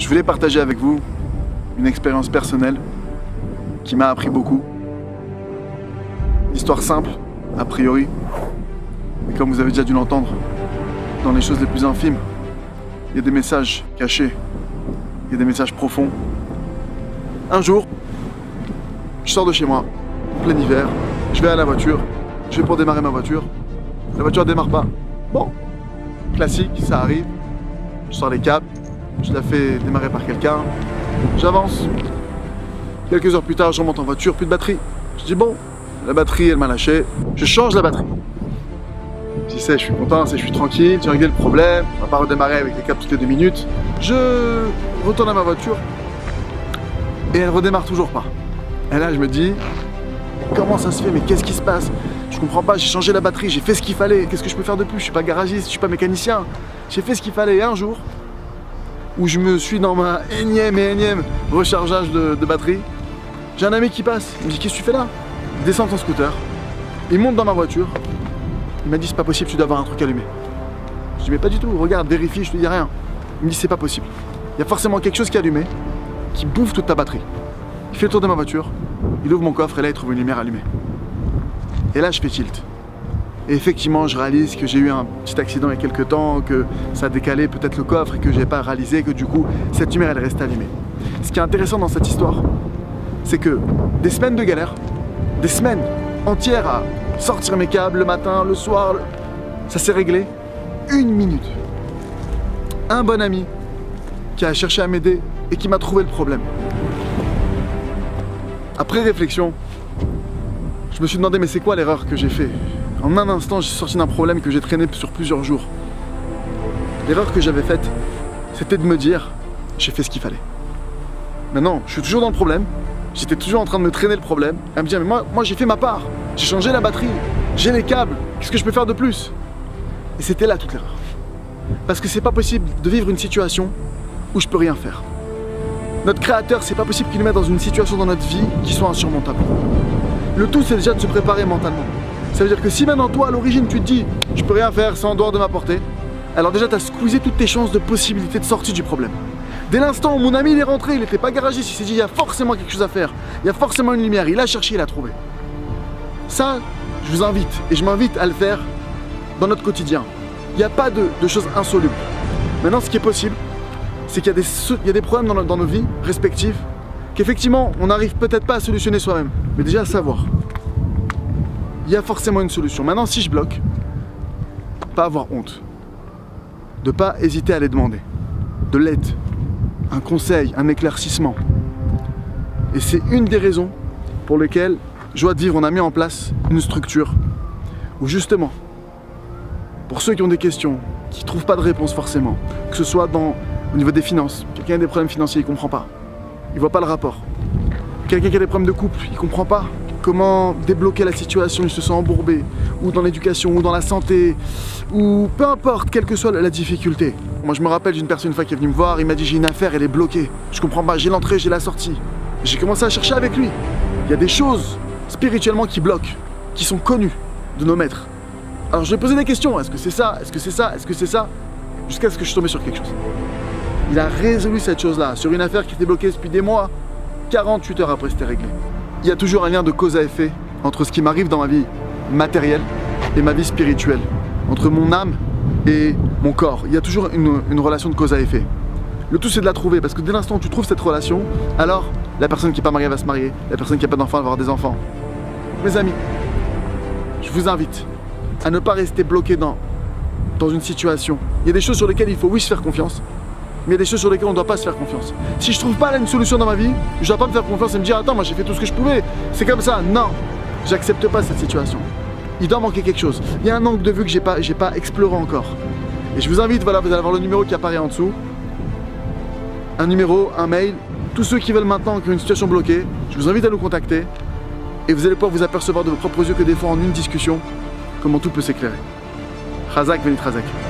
voulais partager avec vous une expérience personnelle qui m'a appris beaucoup. Histoire simple, a priori, mais comme vous avez déjà dû l'entendre, dans les choses les plus infimes, il y a des messages cachés, il y a des messages profonds. Un jour, je sors de chez moi, en plein hiver, je vais à la voiture, je vais pour démarrer ma voiture, la voiture ne démarre pas. Bon, classique, ça arrive, je sors les câbles, je la fais démarrer par quelqu'un, j'avance. Quelques heures plus tard, je remonte en voiture, plus de batterie. Je dis bon, la batterie elle m'a lâché, je change la batterie. Si c'est, je suis content, je suis tranquille, j'ai réglé le problème, on va pas redémarrer avec les câbles toutes les 2 minutes. Je retourne à ma voiture et elle redémarre toujours pas. Et là je me dis, comment ça se fait, mais qu'est-ce qui se passe? Je comprends pas, j'ai changé la batterie, j'ai fait ce qu'il fallait, qu'est-ce que je peux faire de plus? Je suis pas garagiste, je suis pas mécanicien. J'ai fait ce qu'il fallait. Et un jour, où je me suis dans ma énième rechargeage de batterie, j'ai un ami qui passe, il me dit qu'est-ce que tu fais là? Il descend de son scooter, il monte dans ma voiture, il m'a dit c'est pas possible, tu dois avoir un truc allumé. Je dis mais pas du tout, regarde, vérifie, je te dis rien. Il me dit c'est pas possible, il y a forcément quelque chose qui est allumé, qui bouffe toute ta batterie. Il fait le tour de ma voiture, il ouvre mon coffre et là il trouve une lumière allumée. Et là je fais tilt. Et effectivement je réalise que j'ai eu un petit accident il y a quelques temps, que ça a décalé peut-être le coffre et que j'ai pas réalisé que du coup cette lumière elle reste allumée. Ce qui est intéressant dans cette histoire, c'est que des semaines de galère, des semaines entières à sortir mes câbles le matin, le soir, ça s'est réglé 1 minute. Un bon ami qui a cherché à m'aider et qui m'a trouvé le problème. Après réflexion, je me suis demandé mais c'est quoi l'erreur que j'ai fait? En un instant, j'ai sorti d'un problème que j'ai traîné sur plusieurs jours. L'erreur que j'avais faite, c'était de me dire j'ai fait ce qu'il fallait. Maintenant, je suis toujours dans le problème. J'étais toujours en train de me traîner le problème. À me dire mais moi j'ai fait ma part. J'ai changé la batterie. J'ai les câbles. Qu'est-ce que je peux faire de plus? Et c'était là toute l'erreur. Parce que c'est pas possible de vivre une situation où je peux rien faire. Notre créateur, c'est pas possible qu'il nous mette dans une situation dans notre vie qui soit insurmontable. Le tout, c'est déjà de se préparer mentalement. Ça veut dire que si maintenant toi à l'origine tu te dis je peux rien faire, c'est en dehors de ma portée, alors déjà tu as squeezé toutes tes chances de possibilité de sortie du problème. Dès l'instant où mon ami il est rentré, il n'était pas garagiste, il s'est dit il y a forcément quelque chose à faire, il y a forcément une lumière, il a cherché, il a trouvé. Ça, je vous invite et je m'invite à le faire dans notre quotidien. Il n'y a pas de choses insolubles. Maintenant ce qui est possible, c'est qu'il y a des problèmes dans nos vies respectives qu'effectivement on n'arrive peut-être pas à solutionner soi-même, mais déjà à savoir. Il y a forcément une solution. Maintenant, si je bloque, pas avoir honte, de pas hésiter à les demander, de l'aide, un conseil, un éclaircissement. Et c'est une des raisons pour lesquelles Joie de Vivre, on a mis en place une structure où justement, pour ceux qui ont des questions, qui ne trouvent pas de réponse forcément, que ce soit au niveau des finances, quelqu'un a des problèmes financiers, il ne comprend pas, il ne voit pas le rapport. Quelqu'un qui a des problèmes de couple, il ne comprend pas comment débloquer la situation, il se sent embourbé, ou dans l'éducation, ou dans la santé, ou peu importe, quelle que soit la difficulté. Moi je me rappelle d'une personne une fois qui est venue me voir, il m'a dit j'ai une affaire, elle est bloquée, je comprends pas, j'ai l'entrée, j'ai la sortie. J'ai commencé à chercher avec lui. Il y a des choses spirituellement qui bloquent, qui sont connues de nos maîtres. Alors je lui ai posé des questions, est-ce que c'est ça, est-ce que c'est ça, est-ce que c'est ça, jusqu'à ce que je suis tombé sur quelque chose. Il a résolu cette chose-là, sur une affaire qui était bloquée depuis des mois, 48 heures après c'était réglé. Il y a toujours un lien de cause à effet entre ce qui m'arrive dans ma vie matérielle et ma vie spirituelle, entre mon âme et mon corps. Il y a toujours une relation de cause à effet. Le tout c'est de la trouver, parce que dès l'instant où tu trouves cette relation, alors la personne qui n'est pas mariée va se marier, la personne qui n'a pas d'enfant va avoir des enfants. Mes amis, je vous invite à ne pas rester bloqué dans une situation. Il y a des choses sur lesquelles il faut oui se faire confiance, mais il y a des choses sur lesquelles on ne doit pas se faire confiance. Si je trouve pas là une solution dans ma vie, je ne dois pas me faire confiance et me dire attends, moi j'ai fait tout ce que je pouvais, c'est comme ça. Non, j'accepte pas cette situation. Il doit manquer quelque chose. Il y a un angle de vue que j'ai pas exploré encore. Et je vous invite, voilà, vous allez avoir le numéro qui apparaît en dessous. Un numéro, un mail. Tous ceux qui veulent maintenant, qui ont une situation bloquée, je vous invite à nous contacter. Et vous allez pouvoir vous apercevoir de vos propres yeux que des fois en une discussion, comment tout peut s'éclairer. Razak, Venit Razak.